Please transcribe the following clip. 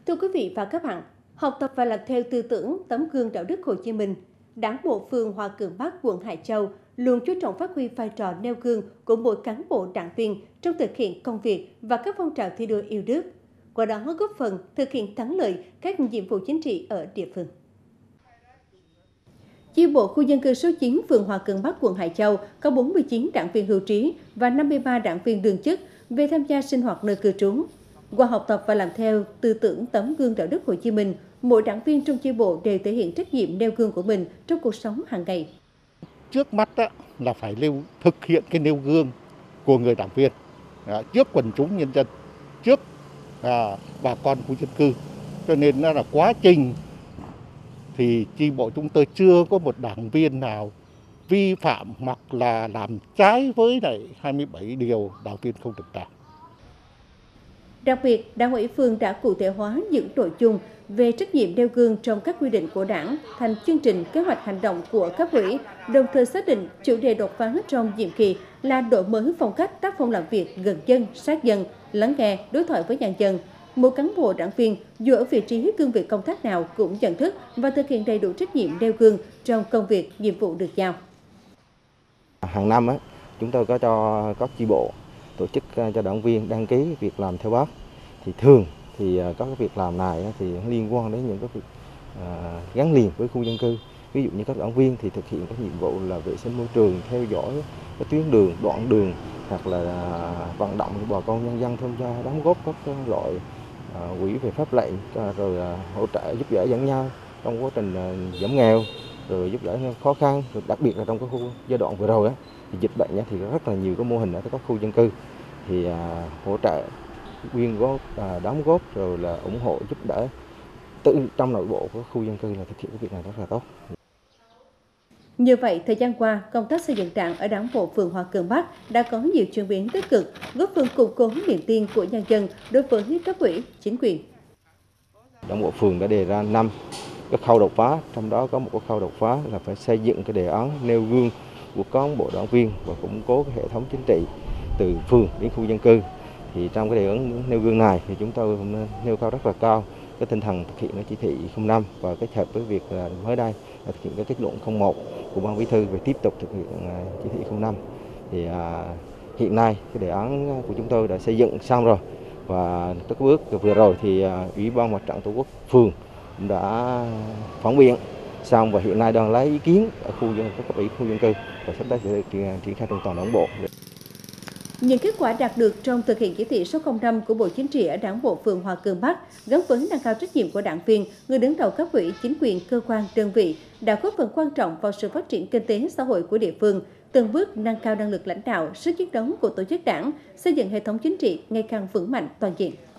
Thưa quý vị và các bạn, học tập và làm theo tư tưởng tấm gương đạo đức Hồ Chí Minh, Đảng bộ phường Hòa Cường Bắc, quận Hải Châu luôn chú trọng phát huy vai trò nêu gương của mỗi cán bộ đảng viên trong thực hiện công việc và các phong trào thi đua yêu nước, qua đó góp phần thực hiện thắng lợi các nhiệm vụ chính trị ở địa phương. Chi bộ khu dân cư số 9 phường Hòa Cường Bắc, quận Hải Châu có 49 đảng viên hưu trí và 53 đảng viên đương chức về tham gia sinh hoạt nơi cư trú. Qua học tập và làm theo tư tưởng tấm gương đạo đức Hồ Chí Minh, mỗi đảng viên trong chi bộ đều thể hiện trách nhiệm nêu gương của mình trong cuộc sống hàng ngày. Trước mắt là phải thực hiện cái nêu gương của người đảng viên trước quần chúng nhân dân, trước bà con khu dân cư. Cho nên là quá trình thì chi bộ chúng tôi chưa có một đảng viên nào vi phạm hoặc là làm trái với lại 27 điều đảng viên không được làm. Đặc biệt, Đảng ủy phường đã cụ thể hóa những nội dung về trách nhiệm nêu gương trong các quy định của Đảng thành chương trình kế hoạch hành động của cấp ủy, đồng thời xác định chủ đề đột phá trong nhiệm kỳ là đổi mới phong cách tác phong làm việc gần dân, sát dân, lắng nghe, đối thoại với nhân dân. Mỗi cán bộ đảng viên dù ở vị trí cương vị công tác nào cũng nhận thức và thực hiện đầy đủ trách nhiệm nêu gương trong công việc, nhiệm vụ được giao. Hàng năm chúng tôi có cho các chi bộ tổ chức cho đảng viên đăng ký việc làm theo Bác. Thì thường thì các việc làm này thì liên quan đến những cái việc gắn liền với khu dân cư. Ví dụ như các đảng viên thì thực hiện các nhiệm vụ là vệ sinh môi trường, theo dõi các tuyến đường, đoạn đường, hoặc là vận động bà con nhân dân tham gia đóng góp các loại quỹ về pháp lệnh, rồi hỗ trợ giúp đỡ lẫn nhau trong quá trình giảm nghèo, rồi giúp đỡ khó khăn, rồi đặc biệt là trong cái khu giai đoạn vừa rồi thì dịch bệnh thì rất là nhiều cái mô hình ở các khu dân cư thì hỗ trợ quyên góp, đóng góp, rồi là ủng hộ giúp đỡ tự trong nội bộ của khu dân cư là thực hiện cái việc này rất là tốt. Như vậy, thời gian qua, công tác xây dựng Đảng ở Đảng bộ phường Hòa Cường Bắc đã có nhiều chuyển biến tích cực, góp phần củng cố niềm tin của nhân dân đối với cấp ủy, chính quyền. Đảng bộ phường đã đề ra 5 cái khâu đột phá, trong đó có một cái khâu đột phá là phải xây dựng cái đề án nêu gương của cán bộ đảng viên và củng cố cái hệ thống chính trị từ phường đến khu dân cư. Thì trong cái đề án nêu gương này thì chúng tôi cũng nêu cao rất là cao cái tinh thần thực hiện cái chỉ thị 05 và kết hợp với việc là mới đây là thực hiện cái kết luận 01 của Ban Bí thư về tiếp tục thực hiện chỉ thị 05. Thì hiện nay cái đề án của chúng tôi đã xây dựng xong rồi, và các bước vừa rồi thì Ủy ban Mặt trận Tổ quốc phường đã phản biện xong và hiện nay đang lấy ý kiến ở các cấp ủy khu dân cư và sắp tới sẽ triển khai trong toàn đảng bộ. Những kết quả đạt được trong thực hiện chỉ thị số 05 của Bộ Chính trị ở Đảng bộ phường Hòa Cường Bắc gắn với nâng cao trách nhiệm của đảng viên, người đứng đầu cấp ủy, chính quyền, cơ quan, đơn vị đã góp phần quan trọng vào sự phát triển kinh tế xã hội của địa phương, từng bước nâng cao năng lực lãnh đạo, sức chiến đấu của tổ chức đảng, xây dựng hệ thống chính trị ngày càng vững mạnh toàn diện.